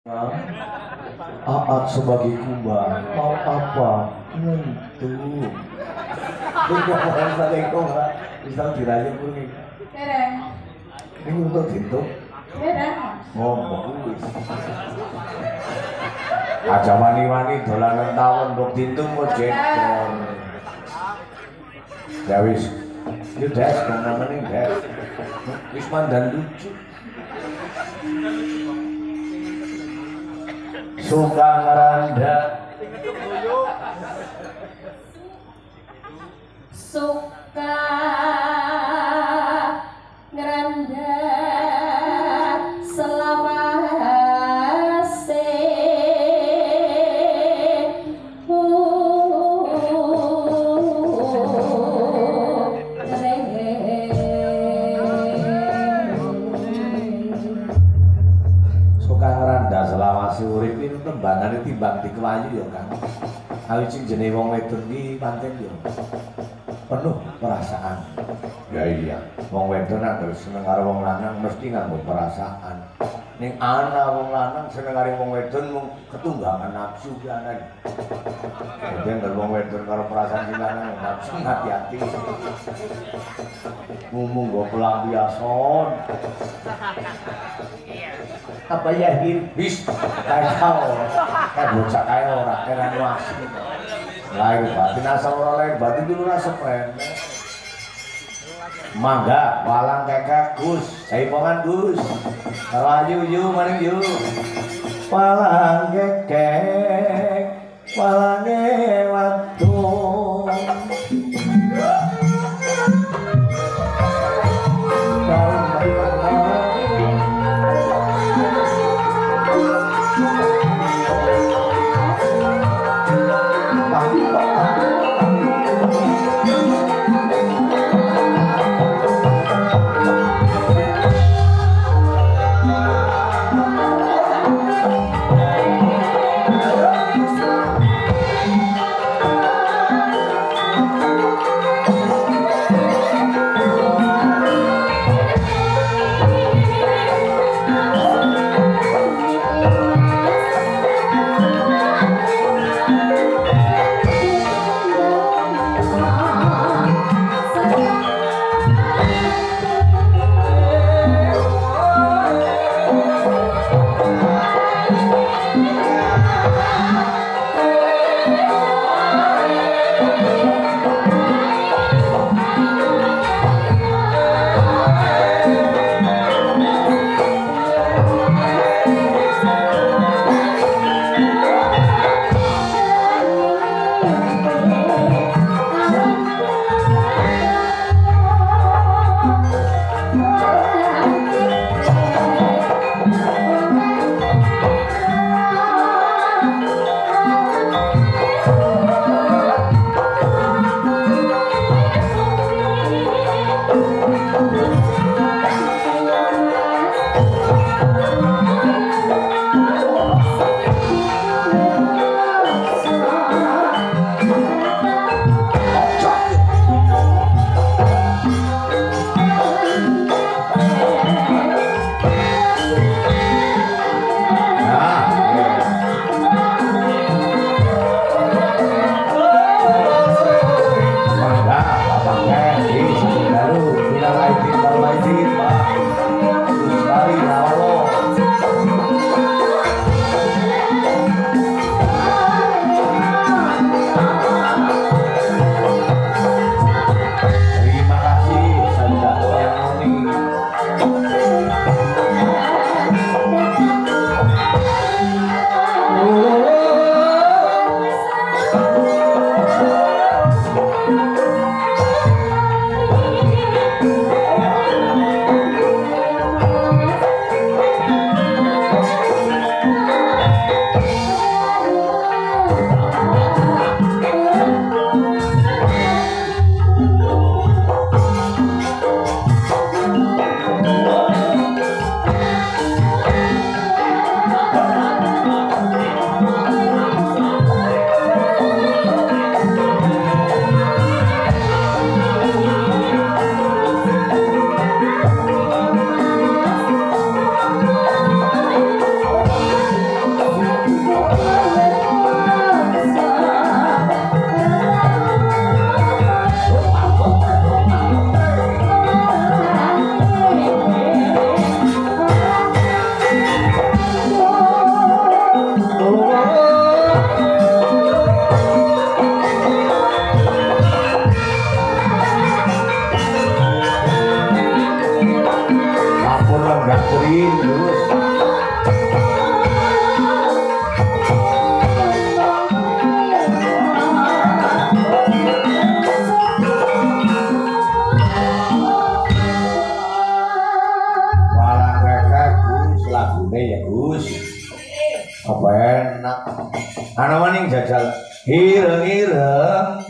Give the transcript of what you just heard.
Aat sebagai kumbang mau apa? Nentu. Bukan saking kumbang bisa dirayu kuning. Dereng. Ini untuk dintu. Dereng. Ngomong wis. Aja wani-wani dolanan tawon untuk dintu kok jekor. Ya wis. Yo des namanya des. Wis mandan lucu. Suka ngeranda Suka ngeranda selawase suka ngeranda selawase urip ini tembangane timbang dikewayu ya kan. Awit sing jenenge wong wedon iki pancen yo penuh perasaan. Ya iya, wong wedon nek seneng karo wong lanang mesti nganggo perasaan. Ning ana wong lanang seneng karo wong wedon mung ketunggangan nafsu ki ana. Dadi nek wong wedon karo perasaan sing lanang nafsu hati-hati. Ngomong go pelampiason. Apa ya bis kayak kau kayak bocah kayak orang keren wasi lahir batin asal orang lain batin dulu rasa keren mangga walang kekak Gus saya pongan Gus rawayu yu maning yu walang kekek walange watu Serius. Walang rekek Gus, lagune ya Gus. Apa enak. Ana maning jajal ireng-ireng